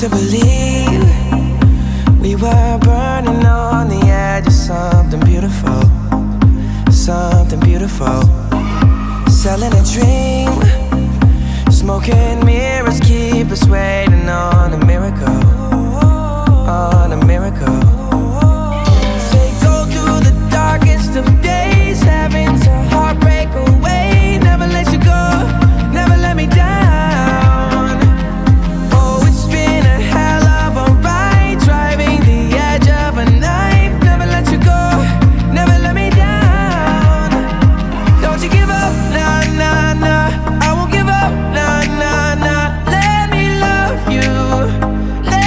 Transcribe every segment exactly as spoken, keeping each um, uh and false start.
to believe we were burning on the edge of something beautiful, something beautiful. Selling a dream, smoking mirrors keep us waiting on a miracle, on a miracle. They go through the darkest of days, having to heartbreak away. Never let you go, never let me down. Oh, it's been a hell of a ride, driving the edge of a knife. Never let you go, never let me down. Don't you give up, nah, nah, nah. I won't give up, nah, nah, nah. Let me love you,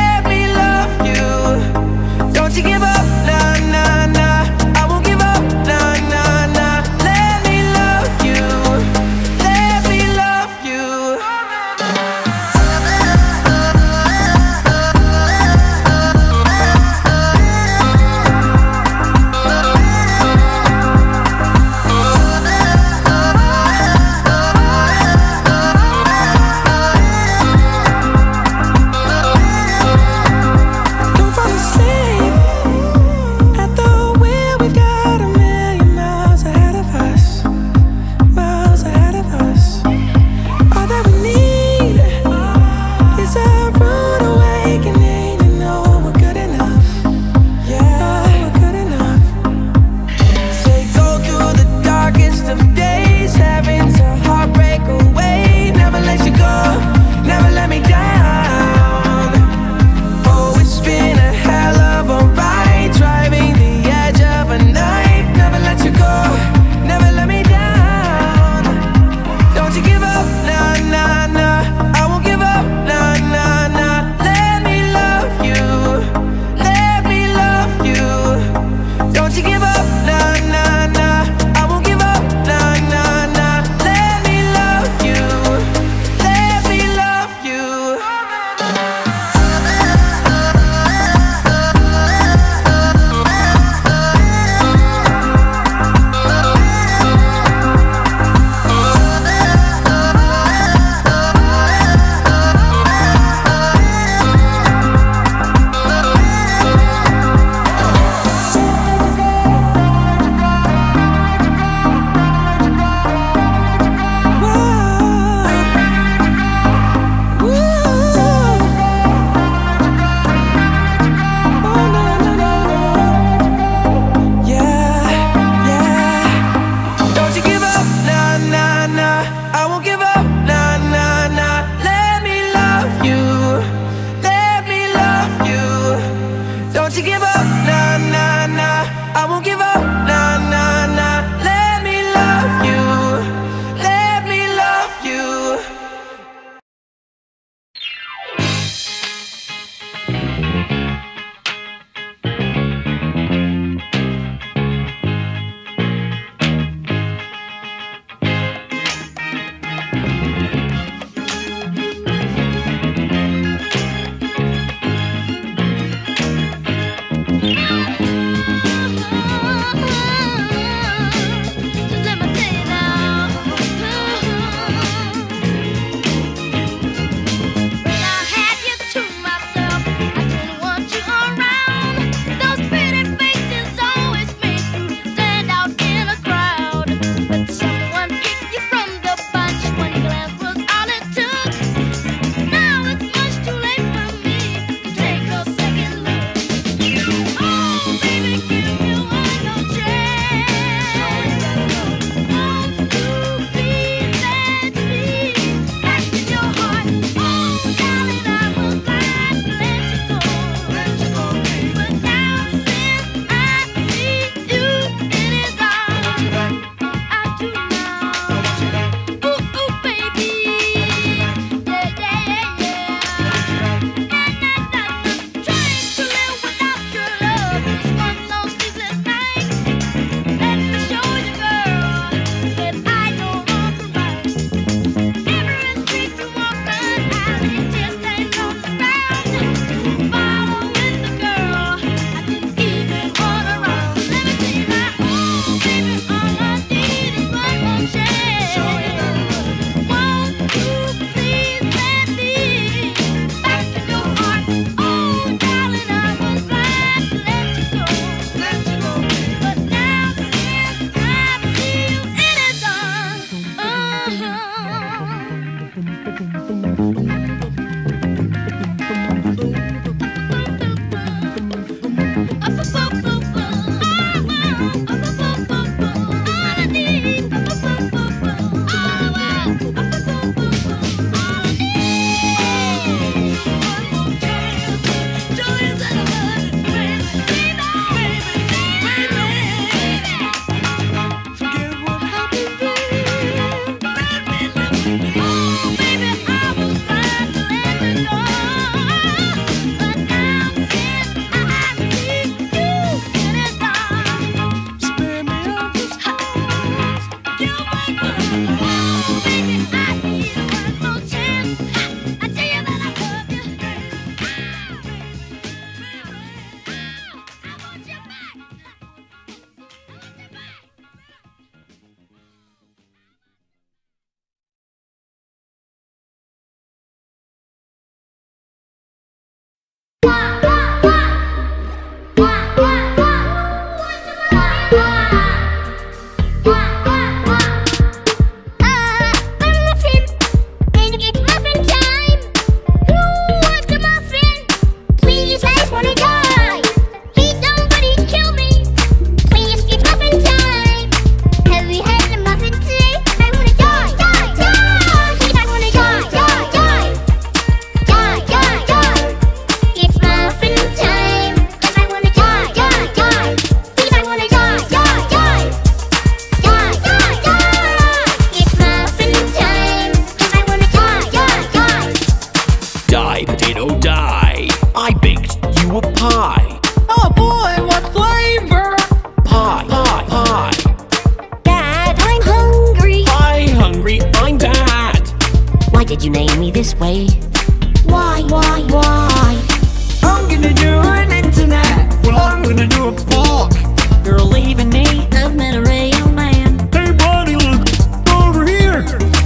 did you name me this way? Why, why, why? I'm gonna do an internet. Well, I'm gonna do a book. You're leaving me. I've met a real man. Hey buddy, look over here.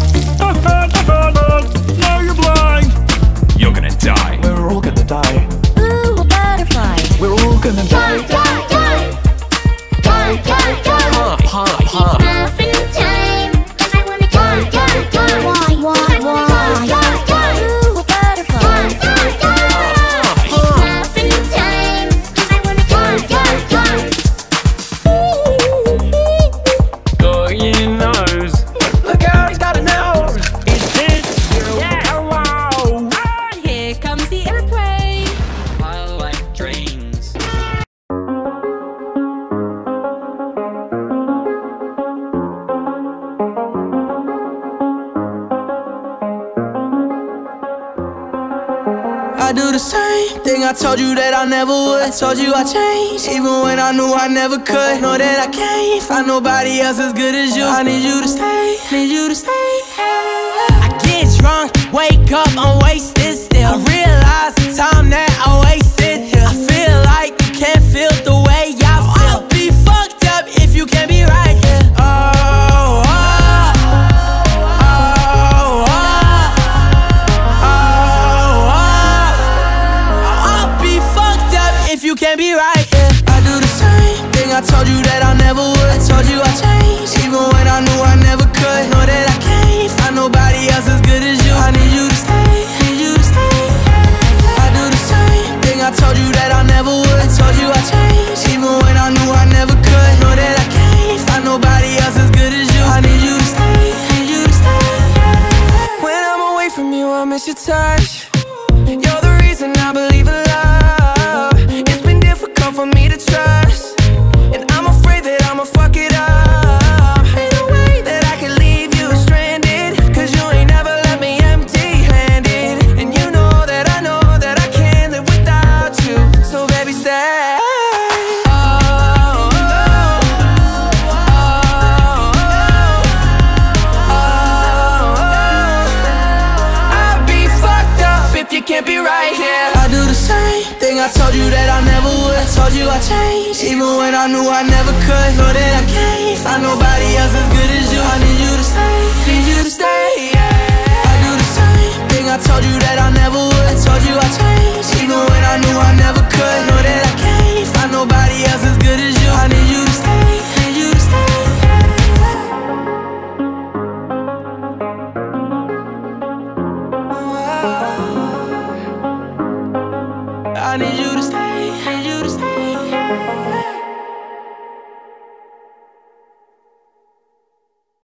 Now you're blind. You're gonna die. We're all gonna die. Ooh, a butterfly. We're all gonna die. Die, die, die. Die, die, die. Hi, hi, hi. Muffin time. And I wanna die, die, die. Why, why, why? Die, die, die. Ooh, a butterfly. Die, die, die. Muffin time. And I wanna die, die, die. Oh, your nose. Look out, he's got a nose. Is this you? Yeah. Hello. Ah, here comes the airplane. I like trains. I do the same thing I told you that I never would. I told you I changed, even when I knew I never could. Know that I can't find nobody else as good as you. I need you to stay, need you to stay. I get drunk, wake up, I'm wasted still. I realize the time that I wasted here. I feel like you can't feel the way I feel. I'll be fucked up if you can't be right here. Oh, oh, oh, oh, oh, oh. I'll be fucked up if you can't be right here. I do the same thing I told you that I never would. I told you I changed, even when I knew I never could. Know that I can't find nobody else as good as you. I need you to stay, need you to stay. I do the same thing I told you that I never would. I told you I changed, even when I knew I never could. Know that I can't find nobody else as good as you. I need you to stay, need you to stay. When I'm away from you, I miss your touch. You're the reason I believe in love. It's been difficult for me to trust, and I'm afraid that I'ma fuck it up. Ain't no way that I can leave you stranded, cause you ain't never left me empty-handed. And you know that I know that I can't live without you. So baby, stay. Oh, oh, oh, oh, oh. I'll be fucked up if you can't be right here. I do the same thing I told you that I never would. I told you I changed, even when I knew I never could. Know that I can't find nobody else as good as you. I need you to stay, need you to stay, yeah. I do the same thing I told you that I never would. I told you I changed, even when I knew I never could. Know that I can't find nobody else as good as you. I need you to stay, need you to stay, yeah. I need you